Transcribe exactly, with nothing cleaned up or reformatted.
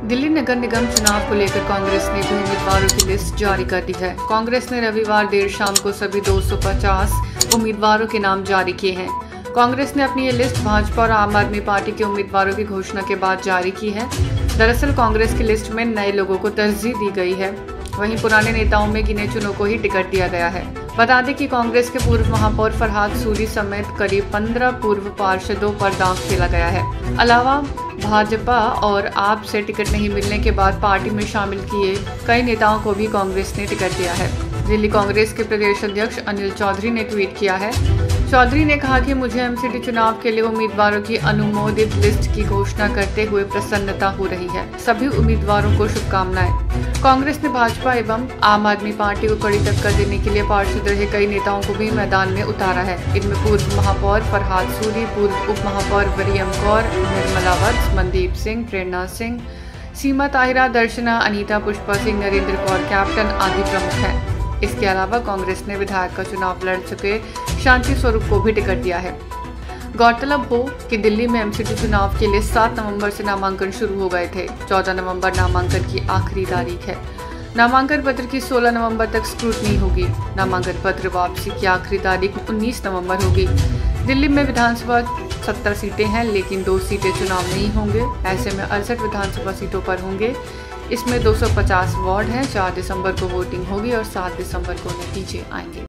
दिल्ली नगर निगम चुनाव को लेकर कांग्रेस ने भी उम्मीदवारों की लिस्ट जारी कर दी है। कांग्रेस ने रविवार देर शाम को सभी दो सौ पचास उम्मीदवारों के नाम जारी किए हैं। कांग्रेस ने अपनी ये लिस्ट भाजपा और आम आदमी पार्टी के उम्मीदवारों की घोषणा के बाद जारी की है। दरअसल कांग्रेस की लिस्ट में नए लोगों को तरजीह दी गई है, वहीं पुराने नेताओं में गिने चुनों को ही टिकट दिया गया है। बता दें कि कांग्रेस के पूर्व महापौर फरहाद सूरी समेत करीब पंद्रह पूर्व पार्षदों पर दांव खेला गया है। अलावा भाजपा और आप से टिकट नहीं मिलने के बाद पार्टी में शामिल किए कई नेताओं को भी कांग्रेस ने टिकट दिया है। दिल्ली कांग्रेस के प्रदेश अध्यक्ष अनिल चौधरी ने ट्वीट किया है। चौधरी ने कहा कि मुझे एमसीडी चुनाव के लिए उम्मीदवारों की अनुमोदित लिस्ट की घोषणा करते हुए प्रसन्नता हो रही है। सभी उम्मीदवारों को शुभकामनाएं। कांग्रेस ने भाजपा एवं आम आदमी पार्टी को कड़ी टक्कर देने के लिए पार्षद रहे कई नेताओं को भी मैदान में उतारा है। इनमें पूर्व महापौर फरहाद सूरी, पूर्व उप महापौर वरियम कौर, निर्मला वत्स, मनदीप सिंह, प्रेरणा सिंह, सीमा ताहिरा, दर्शना, अनीता, पुष्पा सिंह, नरेंद्र कौर कैप्टन आदि प्रमुख हैं। इसके अलावा कांग्रेस ने विधायक का चुनाव लड़ चुके शांति स्वरूप को भी टिकट दिया है। गौरतलब हो कि दिल्ली में एमसीडी चुनाव के लिए सात नवंबर से नामांकन शुरू हो गए थे। चौदह नवंबर नामांकन की आखिरी तारीख है। नामांकन पत्र की सोलह नवंबर तक स्क्रूटनी होगी। नामांकन पत्र वापसी की आखिरी तारीख उन्नीस नवंबर होगी। दिल्ली में विधानसभा सत्तर सीटें हैं, लेकिन दो सीटें चुनाव नहीं होंगे। ऐसे में अड़सठ विधानसभा सीटों पर होंगे। इसमें दो सौ पचास वार्ड हैं। चार दिसंबर को वोटिंग होगी और सात दिसंबर को नतीजे आएंगे।